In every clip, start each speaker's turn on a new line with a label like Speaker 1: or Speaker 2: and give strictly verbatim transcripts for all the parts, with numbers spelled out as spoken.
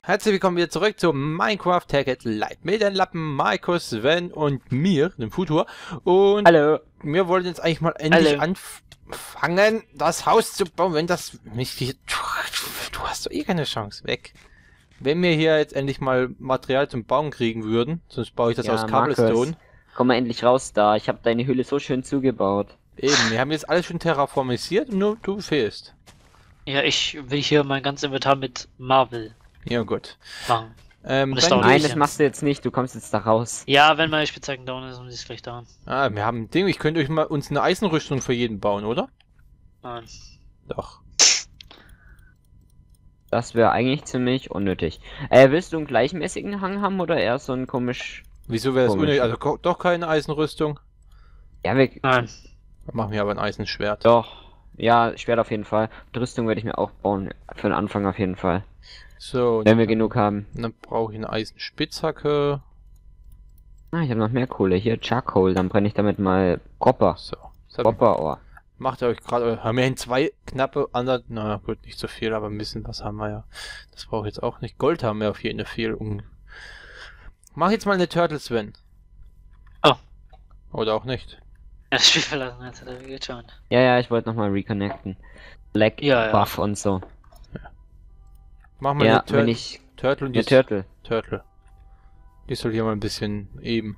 Speaker 1: Herzlich willkommen wieder zurück zu Minecraft Hackett Live mit den Lappen Markus, Sven und mir, dem Futur. Und
Speaker 2: hallo.
Speaker 1: Wir wollen jetzt eigentlich mal endlich
Speaker 2: Hallo.
Speaker 1: anfangen, das Haus zu bauen. Wenn das nicht hier, du hast doch eh keine Chance, weg. Wenn wir hier jetzt endlich mal Material zum Bauen kriegen würden, sonst baue ich das
Speaker 2: Ja,
Speaker 1: aus Cobblestone.
Speaker 2: Markus, komm mal endlich raus da. Ich habe deine Höhle so schön zugebaut.
Speaker 1: Eben, wir haben jetzt alles schon terraformisiert und nur du fehlst.
Speaker 3: Ja, ich will hier mein ganzes Inventar mit Marvel
Speaker 1: Ja gut.
Speaker 3: machen.
Speaker 1: Ähm,
Speaker 3: Das
Speaker 1: dann
Speaker 3: dauert
Speaker 2: Nein,
Speaker 3: nicht
Speaker 2: das
Speaker 3: jetzt.
Speaker 2: machst du jetzt nicht. Du kommst jetzt da raus.
Speaker 3: Ja, wenn meine Spitzhacken down ist, und die ist gleich down.
Speaker 1: Ah, wir haben ein Ding. Ich könnte euch mal uns eine Eisenrüstung für jeden bauen, oder?
Speaker 3: Nein.
Speaker 1: Doch.
Speaker 2: Das wäre eigentlich ziemlich unnötig. Äh, willst du einen gleichmäßigen Hang haben oder eher so ein komisch...
Speaker 1: Wieso wäre das
Speaker 2: Komisch.
Speaker 1: unnötig? Also ko- doch keine Eisenrüstung.
Speaker 2: Ja, wir...
Speaker 3: Nein.
Speaker 1: Dann machen wir aber ein Eisenschwert.
Speaker 2: Doch. Ja, Schwert auf jeden Fall. Die Rüstung werde ich mir auch bauen. Für den Anfang auf jeden Fall.
Speaker 1: So,
Speaker 2: Wenn wir
Speaker 1: dann,
Speaker 2: genug haben.
Speaker 1: dann brauche ich eine Eisenspitzhacke.
Speaker 2: Ah, ich habe noch mehr Kohle. Hier, Charcoal. Dann brenne ich damit mal Copper.
Speaker 1: So, das hab ich-
Speaker 2: Copper-Ohr.
Speaker 1: macht ihr euch gerade. Haben wir in zwei knappe andere. Na gut, nicht so viel, aber ein bisschen was haben wir ja. Das brauche ich jetzt auch nicht. Gold haben wir auf jeden Fall viel. Um... Mach jetzt mal eine Turtle, Sven.
Speaker 3: Oh.
Speaker 1: Oder auch nicht.
Speaker 3: Ja, das Spiel verlassen hat er wieder geschaut.
Speaker 2: Ja, ja, ich wollte nochmal reconnecten. Lag,
Speaker 3: Ja, ja.
Speaker 2: Buff und so.
Speaker 1: Mach mal
Speaker 2: Ja,
Speaker 1: eine Tur
Speaker 2: wenn ich...
Speaker 1: Turtle und
Speaker 2: Eine
Speaker 1: die
Speaker 2: Turtle.
Speaker 1: Turtle. Die soll hier mal ein bisschen eben.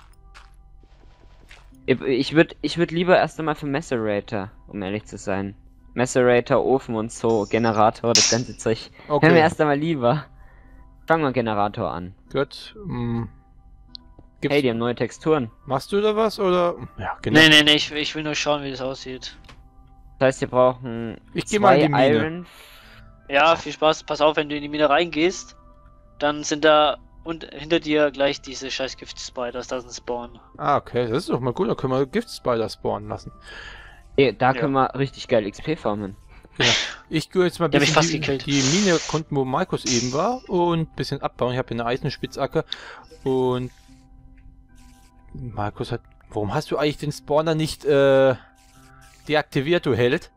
Speaker 2: Ich- Ich würde ich würd lieber erst einmal für Macerator, um ehrlich zu sein. Macerator, Ofen und so, Generator, das ganze Zeug. Okay. Wäre mir
Speaker 1: Okay,
Speaker 2: erst einmal lieber. Fangen wir Generator an.
Speaker 1: gut. Mm. Gibt's,
Speaker 2: Hey, die haben neue Texturen.
Speaker 1: machst du da was oder? Ja, genau.
Speaker 3: Nee, nee, nee, ich, ich will nur schauen, wie das aussieht.
Speaker 2: Das heißt, wir brauchen
Speaker 1: Ich geh mal in die
Speaker 2: zwei
Speaker 1: Mine.
Speaker 2: Iron.
Speaker 3: Ja, viel Spaß. Pass auf, wenn du in die Mine reingehst, dann sind da und hinter dir gleich diese scheiß Gift-Spiders, da sind Spawn.
Speaker 1: Ah, okay, das ist doch mal gut. Da können wir Gift-Spider spawnen lassen.
Speaker 2: Eh, Da
Speaker 3: Ja.
Speaker 2: können wir richtig geil X P farmen.
Speaker 1: Ich gehe jetzt mal ein
Speaker 3: Die hab ich
Speaker 1: bisschen
Speaker 3: fast
Speaker 1: die,
Speaker 3: gekillt.
Speaker 1: die Mine konnten, wo Markus eben war, und ein bisschen abbauen. Ich habe hier eine Eisenspitzhacke und Markus hat... Warum hast du eigentlich den Spawner nicht äh, deaktiviert, du Held?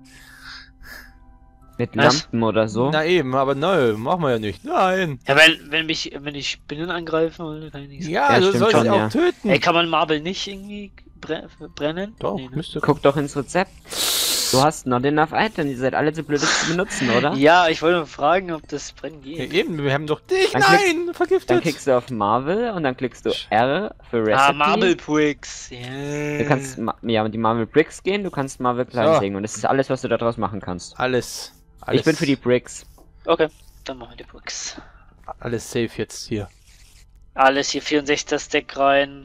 Speaker 2: Mit
Speaker 3: Was?
Speaker 2: Lampen oder so.
Speaker 1: Na eben, aber nein, machen wir ja nicht. Nein!
Speaker 3: Ja, wenn, wenn mich, wenn ich Spinnen angreifen, kann ich nichts.
Speaker 1: Ja,
Speaker 2: Ja,
Speaker 1: du
Speaker 2: stimmt
Speaker 1: sollst
Speaker 2: schon,
Speaker 1: sie auch
Speaker 2: ja.
Speaker 1: töten.
Speaker 3: Ey, kann man Marble nicht irgendwie bre brennen?
Speaker 1: Doch,
Speaker 3: Nee, ne?
Speaker 1: müsste...
Speaker 2: Guck doch ins Rezept. Du hast not enough Items, ihr seid alle zu blöd, das zu benutzen, oder?
Speaker 3: Ja, ich wollte nur fragen, ob das brennen
Speaker 1: Ja,
Speaker 3: geht.
Speaker 1: eben, wir haben doch dich.
Speaker 2: Dann
Speaker 1: Nein,
Speaker 2: Dann
Speaker 1: vergiftet.
Speaker 2: klickst du auf Marvel und dann klickst du R für Recipe.
Speaker 3: Ah, Marble Bricks. Yeah.
Speaker 2: Du kannst ma ja mit die Marvel Bricks gehen, du kannst Marvel klein sägen und das ist alles, was du daraus machen kannst.
Speaker 1: Alles, alles.
Speaker 2: Ich bin für die Bricks.
Speaker 3: Okay, dann machen wir die Bricks.
Speaker 1: Alles safe jetzt hier.
Speaker 3: Alles hier vierundsechziger Stack rein.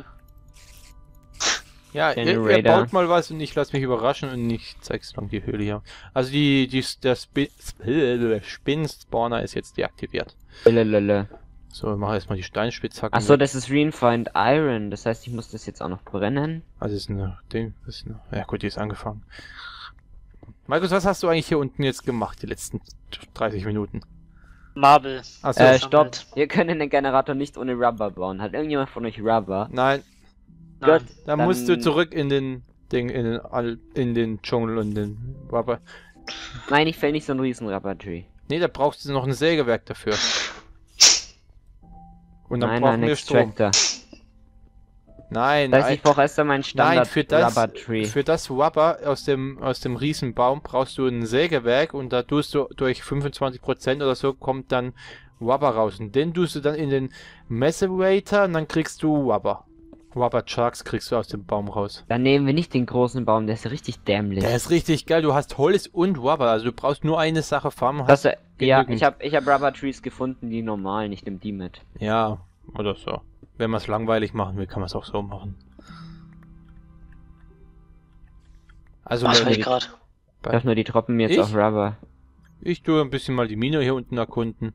Speaker 1: Ja, ihr, ihr
Speaker 2: Generator.
Speaker 1: baut mal was und ich lasse mich überraschen und ich zeig's lang die Höhle hier. Also die, die der Spi Spin-Spawner ist jetzt deaktiviert.
Speaker 2: Lelelele.
Speaker 1: So, wir machen erstmal die Steinspitzhacke.
Speaker 2: Achso, das ist Reinforced Iron, das heißt, ich muss das jetzt auch noch brennen.
Speaker 1: Also ist eine Ding, das ist eine, ja gut, die ist angefangen. Markus, was hast du eigentlich hier unten jetzt gemacht, die letzten dreißig Minuten?
Speaker 3: Marble.
Speaker 1: Achso,
Speaker 2: äh,
Speaker 3: das
Speaker 2: stopp.
Speaker 3: sammelt.
Speaker 2: Wir können den Generator nicht ohne Rubber bauen. Hat irgendjemand von euch Rubber?
Speaker 1: nein,
Speaker 3: Nein.
Speaker 2: Gut,
Speaker 1: dann,
Speaker 2: dann
Speaker 1: musst du zurück in den Ding, in den, Al- in den Dschungel und den Rubber.
Speaker 2: Nein, ich fäll nicht so einen riesen Rubber-Tree.
Speaker 1: Nee, da brauchst du noch ein Sägewerk dafür. Und dann
Speaker 2: Nein,
Speaker 1: brauchen
Speaker 2: nein,
Speaker 1: wir Strom.
Speaker 2: Extractor.
Speaker 1: Nein,
Speaker 2: Das heißt, ich
Speaker 1: ein-
Speaker 2: brauche erst einmal einen
Speaker 1: Nein,
Speaker 2: Standard
Speaker 1: für das,
Speaker 2: Rubber-Tree.
Speaker 1: für das Rubber aus dem, aus dem Riesenbaum brauchst du ein Sägewerk und da tust du durch fünfundzwanzig Prozent oder so kommt dann Rubber raus. Und den tust du dann in den Macerator und dann kriegst du Rubber. Rubber Chucks kriegst du aus dem Baum raus.
Speaker 2: Dann nehmen wir nicht den großen Baum, der ist richtig dämlich.
Speaker 1: Der ist richtig geil, du hast Holz und Rubber, also du brauchst nur eine Sache farmen. und
Speaker 2: Das,
Speaker 1: Hast,
Speaker 2: äh, ja,
Speaker 1: genügend.
Speaker 2: ich habe ich hab Rubber Trees gefunden, die normal, nicht nimm die mit.
Speaker 1: ja, oder so. Wenn man es langweilig machen will, kann man es auch so machen. Also,
Speaker 3: Was
Speaker 1: wenn-
Speaker 3: war ich gerade?
Speaker 2: Ich darf nur die droppen mir jetzt
Speaker 1: Ich?
Speaker 2: auf Rubber.
Speaker 1: ich tue ein bisschen mal die Mine hier unten erkunden.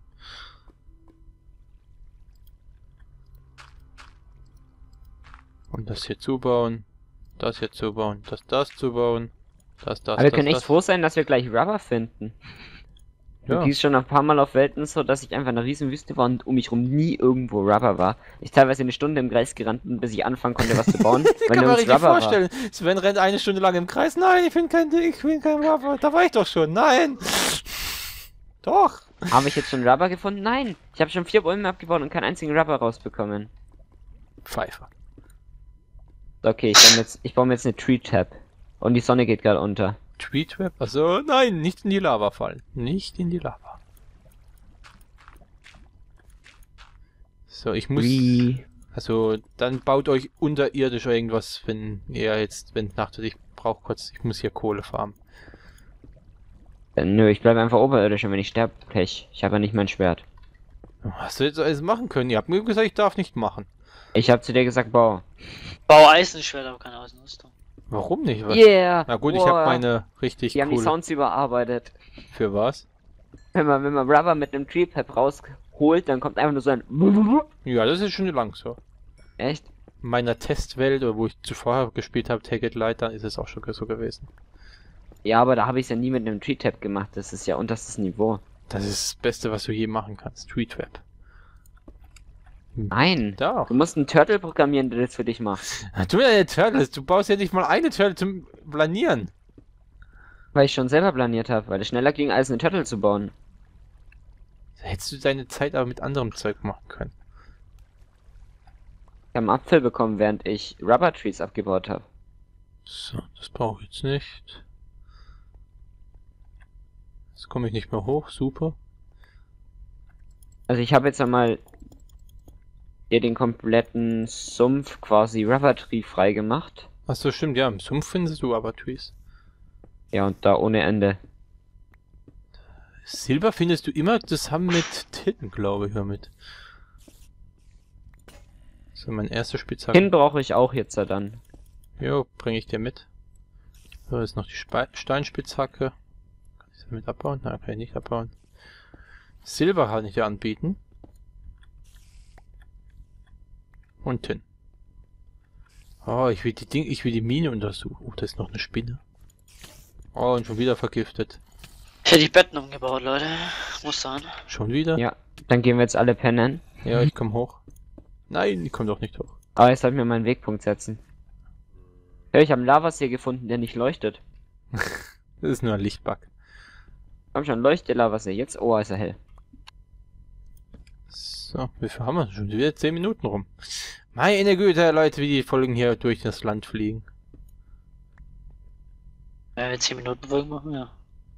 Speaker 1: Und das hier zubauen, das hier zubauen, das das zubauen, das das
Speaker 2: Aber wir
Speaker 1: das,
Speaker 2: können echt
Speaker 1: das.
Speaker 2: froh sein, dass wir gleich Rubber finden.
Speaker 1: Ja.
Speaker 2: Die ist schon ein paar Mal auf Welten so, dass ich einfach eine riesen Wüste war und um mich rum nie irgendwo Rubber war. Ich teilweise eine Stunde im Kreis gerannt bin, bis ich anfangen konnte, was zu bauen.
Speaker 1: Ich
Speaker 2: weil
Speaker 1: kann mir
Speaker 2: nirgends
Speaker 1: richtig
Speaker 2: Rubber
Speaker 1: vorstellen. Sven rennt eine Stunde lang im Kreis. Nein, ich finde kein Ding, ich finde kein Rubber. Da war ich doch schon. Nein. Doch.
Speaker 2: Habe ich jetzt schon Rubber gefunden? Nein! Ich habe schon vier Bäume abgebaut und keinen einzigen Rubber rausbekommen.
Speaker 1: Pfeife.
Speaker 2: Okay, ich baue mir jetzt, ich baue mir jetzt eine Tree Tap. Und die Sonne geht gerade unter.
Speaker 1: Tree Trap? Also nein, nicht in die Lava fallen. Nicht in die Lava. So, ich muss...
Speaker 2: Wie?
Speaker 1: Also, dann baut euch unterirdisch irgendwas, wenn ihr jetzt, wenn Nacht ist. Ich brauche kurz, ich muss hier Kohle farmen.
Speaker 2: Äh, nö, ich bleibe einfach oberirdisch und wenn ich sterbe, Pech. Ich habe ja nicht mein Schwert.
Speaker 1: Hast du jetzt alles machen können? Ihr habt mir gesagt, ich darf nicht machen.
Speaker 2: Ich habe zu dir gesagt, bau.
Speaker 3: Bau Eisenschwert, aber keine Außenrüstung.
Speaker 1: Warum nicht? Was?
Speaker 2: Yeah!
Speaker 1: Na gut, ich
Speaker 2: Boah.
Speaker 1: habe meine richtig
Speaker 2: Die haben die
Speaker 1: coole...
Speaker 2: Sounds überarbeitet.
Speaker 1: Für was?
Speaker 2: Wenn man, wenn man Rubber mit einem Tree Tap rausholt, dann kommt einfach nur so ein...
Speaker 1: Ja, das ist schon lang so.
Speaker 2: Echt?
Speaker 1: In meiner Testwelt, oder wo ich zuvor gespielt habe, Take It Light, dann ist es auch schon so gewesen.
Speaker 2: Ja, aber da habe ich es ja nie mit einem Tree Tap gemacht. Das ist ja unterstes Niveau.
Speaker 1: Das ist das Beste, was du je machen kannst. Tree Trap.
Speaker 2: Nein.
Speaker 1: Doch.
Speaker 2: Du musst einen Turtle programmieren, der das für dich macht.
Speaker 1: Na, du ja Turtles, du baust ja nicht mal eine Turtle zum Planieren.
Speaker 2: Weil ich schon selber planiert habe, weil es schneller ging, als eine Turtle zu bauen.
Speaker 1: Da hättest du deine Zeit aber mit anderem Zeug machen können.
Speaker 2: Ich habe einen Apfel bekommen, während ich Rubber Trees abgebaut habe.
Speaker 1: So, das brauche ich jetzt nicht. Jetzt komme ich nicht mehr hoch, super.
Speaker 2: Also ich habe jetzt einmal hier den kompletten Sumpf quasi Rubber Tree frei gemacht.
Speaker 1: Achso, stimmt, ja, im Sumpf findest du aber Trees.
Speaker 2: Ja, und da ohne Ende.
Speaker 1: Silber findest du immer, das haben mit Titten, glaube ich, damit. So, mein erster Spitzhacke.
Speaker 2: Hin brauche ich auch jetzt ja dann.
Speaker 1: Jo, bringe ich dir mit. So, ist noch die Spe Steinspitzhacke. Kann ich damit abbauen? Nein, kann ich nicht abbauen. Silber kann ich dir anbieten. Und Tin. Oh, ich will die Ding, ich will die Mine untersuchen. Oh, da ist noch eine Spinne. Oh, und schon wieder vergiftet.
Speaker 3: Ich hätte die Betten umgebaut, Leute. Muss sein.
Speaker 1: Schon wieder?
Speaker 2: Ja, dann gehen wir jetzt alle pennen.
Speaker 1: Ja, ich komme hoch. Nein, ich komme doch nicht hoch.
Speaker 2: Aber ich sollte mir meinen Wegpunkt setzen. Ja, ich habe einen Lavasee gefunden, der nicht leuchtet.
Speaker 1: Das ist nur ein Lichtbug.
Speaker 2: Komm schon, leuchte Lavasee. Jetzt, oh, ist er hell.
Speaker 1: So, wie viel haben wir? Schon wieder zehn Minuten rum. Meine Güte, Leute, wie die Folgen hier durch das Land fliegen.
Speaker 3: Äh, zehn Minuten Folgen machen, ja.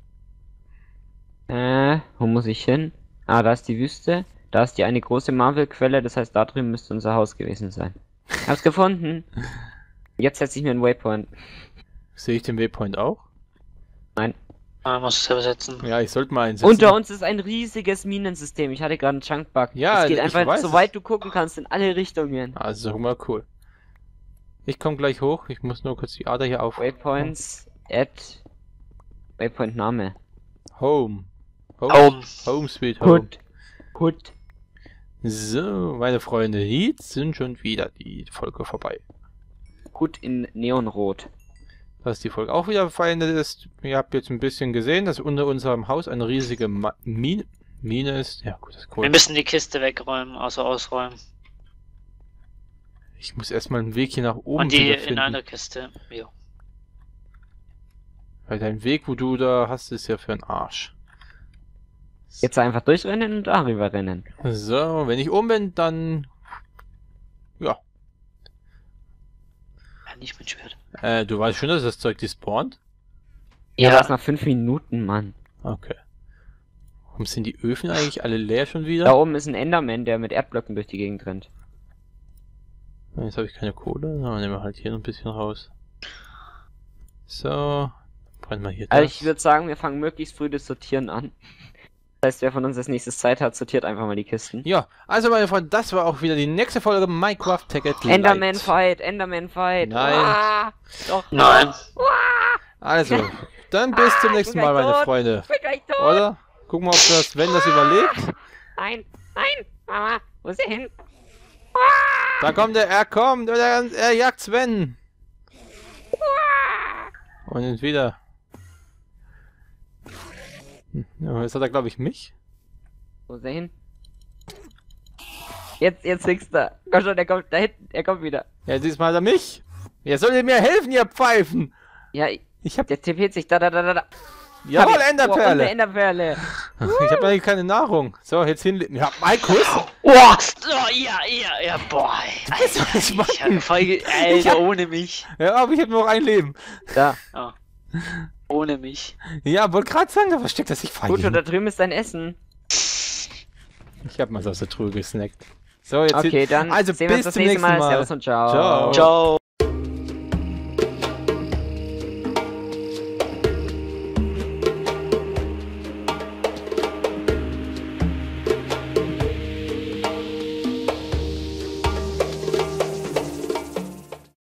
Speaker 2: Äh, wo muss ich hin? Ah, da ist die Wüste. Da ist die eine große Marvel-Quelle, das heißt, da drüben müsste unser Haus gewesen sein. Hab's gefunden. Jetzt setze ich mir einen Waypoint.
Speaker 1: Sehe ich den Waypoint auch?
Speaker 2: Nein.
Speaker 3: Ah, musst du selber setzen.
Speaker 1: Ja, ich sollte mal einsetzen.
Speaker 2: Unter uns ist ein riesiges Minensystem. Ich hatte gerade einen Chunkbug.
Speaker 1: Ja,
Speaker 2: es geht
Speaker 1: ich
Speaker 2: einfach
Speaker 1: weiß
Speaker 2: so
Speaker 1: es.
Speaker 2: weit du gucken kannst in alle Richtungen.
Speaker 1: Also, guck mal, cool. Ich komme gleich hoch. Ich muss nur kurz die Ader hier auf.
Speaker 2: Waypoints, add, Waypoint Name.
Speaker 1: Home. Home.
Speaker 3: Home.
Speaker 1: Home sweet home.
Speaker 2: Hood. Hood.
Speaker 1: So, meine Freunde, jetzt sind schon wieder die Folge vorbei.
Speaker 2: Hood in Neonrot.
Speaker 1: Dass die Folge auch wieder verändert ist. Ihr habt jetzt ein bisschen gesehen, dass unter unserem Haus eine riesige Ma Mine, Mine ist. Ja, gut, das ist cool.
Speaker 3: Wir müssen die Kiste wegräumen, also ausräumen.
Speaker 1: Ich muss erstmal einen Weg hier nach oben
Speaker 3: Und die
Speaker 1: wiederfinden.
Speaker 3: in einer Kiste. Jo.
Speaker 1: Weil dein Weg, wo du da hast, ist ja für einen Arsch.
Speaker 2: Jetzt einfach durchrennen und darüber rennen.
Speaker 1: So, wenn ich oben bin, dann... Ja.
Speaker 3: Ja, nicht mein Schwert.
Speaker 1: Äh, du weißt schon, dass das Zeug despawnt?
Speaker 2: Ja,
Speaker 3: Ja.
Speaker 2: das nach fünf Minuten, Mann.
Speaker 1: Okay. Warum sind die Öfen eigentlich alle leer schon wieder?
Speaker 2: Da oben ist ein Enderman, der mit Erdblöcken durch die Gegend rennt.
Speaker 1: Jetzt habe ich keine Kohle, dann nehmen wir halt hier noch ein bisschen raus. So, brennen wir hier
Speaker 2: Also
Speaker 1: das.
Speaker 2: ich würde sagen, wir fangen möglichst früh das Sortieren an. Das heißt, wer von uns als nächstes Zeit hat, sortiert einfach mal die Kisten.
Speaker 1: Ja, also meine Freunde, das war auch wieder die nächste Folge Minecraft Take It Light.
Speaker 2: Enderman Fight, Enderman Fight.
Speaker 1: Nein.
Speaker 2: Ah, doch.
Speaker 3: Nein.
Speaker 1: Also, dann bis zum nächsten
Speaker 2: ich bin
Speaker 1: Mal,
Speaker 2: gleich
Speaker 1: meine
Speaker 2: tot.
Speaker 1: Freunde.
Speaker 2: Ich bin gleich tot.
Speaker 1: Oder? Gucken wir, ob das, wenn das überlebt.
Speaker 2: Nein, nein, Mama, wo ist er hin?
Speaker 1: Da kommt er, er kommt, und er, er jagt Sven. Und entweder... Hm, ja, jetzt hat er, glaube ich, mich.
Speaker 2: Wo ist er hin? Jetzt, jetzt fixst er. Komm schon, er kommt da hinten, er kommt wieder.
Speaker 1: Ja, diesmal hat er mich. Ihr solltet mir helfen, ihr Pfeifen.
Speaker 2: Ja, ich-
Speaker 1: Ich hab...
Speaker 2: der tippet sich da, da, da, da, da.
Speaker 1: Jawohl,
Speaker 2: Hab ich- Oh, und eine
Speaker 1: Enderperle.
Speaker 2: Enderperle.
Speaker 1: Ich habe eigentlich keine Nahrung. So, jetzt hinlegen. Ja, Markus.
Speaker 3: Oh, oh, ja, ja, ja, boah.
Speaker 1: bist doch nicht
Speaker 3: Alter, ich
Speaker 1: Mann.
Speaker 3: hab Feige, Alter, ohne mich.
Speaker 1: Ja, aber ich habe nur noch ein Leben.
Speaker 2: Da.
Speaker 3: Oh. Ohne mich.
Speaker 1: Ja, wollte gerade sagen, da versteckt er sich fein.
Speaker 2: Gut, da drüben ist dein Essen.
Speaker 1: Ich habe mal so aus der Truhe gesnackt. So, jetzt
Speaker 2: Okay,
Speaker 1: hin-
Speaker 2: dann
Speaker 1: also
Speaker 2: sehen wir
Speaker 1: bis
Speaker 2: uns das
Speaker 1: zum
Speaker 2: nächste
Speaker 1: nächsten
Speaker 2: Mal.
Speaker 1: Mal.
Speaker 2: Servus und ciao.
Speaker 1: Ciao.
Speaker 3: Ciao.